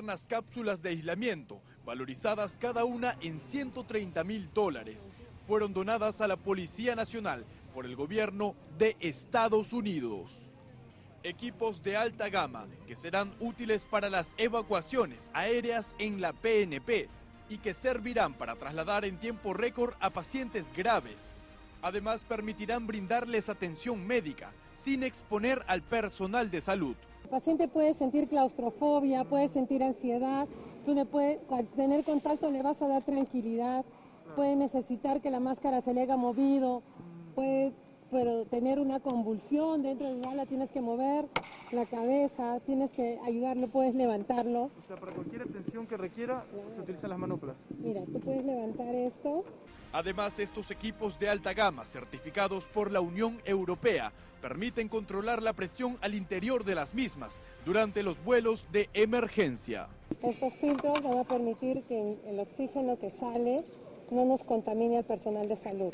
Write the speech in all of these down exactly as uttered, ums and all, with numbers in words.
modernas cápsulas de aislamiento, valorizadas cada una en ciento treinta mil dólares, fueron donadas a la Policía Nacional por el gobierno de Estados Unidos. Equipos de alta gama que serán útiles para las evacuaciones aéreas en la P N P y que servirán para trasladar en tiempo récord a pacientes graves. Además, permitirán brindarles atención médica sin exponer al personal de salud. El paciente puede sentir claustrofobia, puede sentir ansiedad, tú le puedes, al tener contacto le vas a dar tranquilidad, puede necesitar que la máscara se le haya movido, puede pero tener una convulsión dentro del ala, tienes que mover la cabeza, tienes que ayudarlo, puedes levantarlo. O sea, para cualquier atención que requiera, claro, se utilizan las manoplas. Mira, tú puedes levantar esto. Además, estos equipos de alta gama, certificados por la Unión Europea, permiten controlar la presión al interior de las mismas durante los vuelos de emergencia. Estos filtros van a permitir que el oxígeno que sale no nos contamine al personal de salud.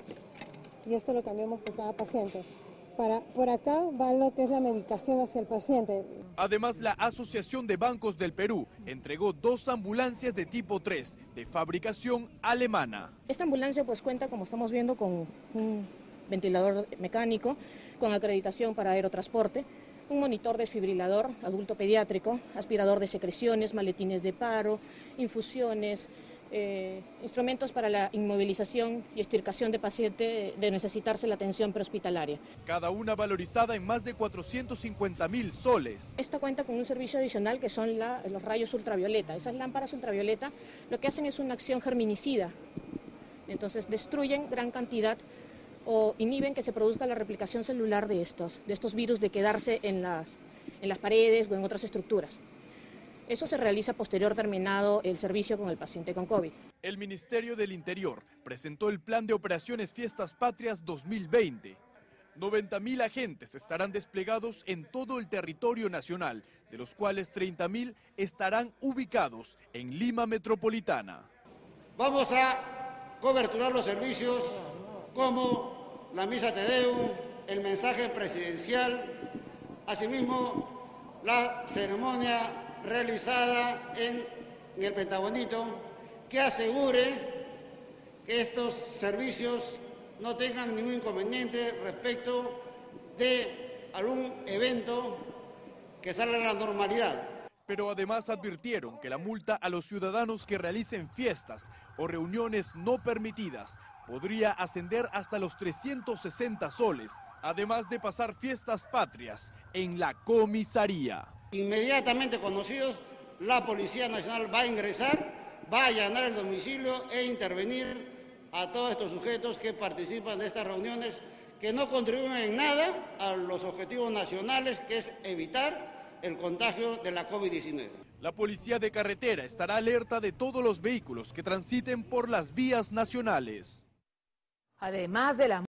Y esto lo cambiamos por cada paciente. Para, por acá va lo que es la medicación hacia el paciente. Además, la Asociación de Bancos del Perú entregó dos ambulancias de tipo tres, de fabricación alemana. Esta ambulancia pues cuenta, como estamos viendo, con un ventilador mecánico, con acreditación para aerotransporte, un monitor desfibrilador adulto pediátrico, aspirador de secreciones, maletines de paro, infusiones, Eh, instrumentos para la inmovilización y extirpación de paciente de necesitarse la atención prehospitalaria. Cada una valorizada en más de cuatrocientos cincuenta mil soles. Esta cuenta con un servicio adicional que son la, los rayos ultravioleta. Esas lámparas ultravioleta lo que hacen es una acción germinicida. Entonces destruyen gran cantidad o inhiben que se produzca la replicación celular de estos, de estos virus de quedarse en las, en las paredes o en otras estructuras. Eso se realiza posterior terminado el servicio con el paciente con COVID. El Ministerio del Interior presentó el Plan de Operaciones Fiestas Patrias dos mil veinte. noventa mil agentes estarán desplegados en todo el territorio nacional, de los cuales treinta mil estarán ubicados en Lima Metropolitana. Vamos a coberturar los servicios como la Misa Te Deum, el mensaje presidencial, asimismo la ceremonia realizada en, en el Pentagonito, que asegure que estos servicios no tengan ningún inconveniente respecto de algún evento que salga de la normalidad. Pero además advirtieron que la multa a los ciudadanos que realicen fiestas o reuniones no permitidas podría ascender hasta los trescientos sesenta soles, además de pasar fiestas patrias en la comisaría. Inmediatamente conocidos, la Policía Nacional va a ingresar, va a allanar el domicilio e intervenir a todos estos sujetos que participan de estas reuniones, que no contribuyen en nada a los objetivos nacionales, que es evitar el contagio de la COVID diecinueve. La Policía de Carretera estará alerta de todos los vehículos que transiten por las vías nacionales. Además de la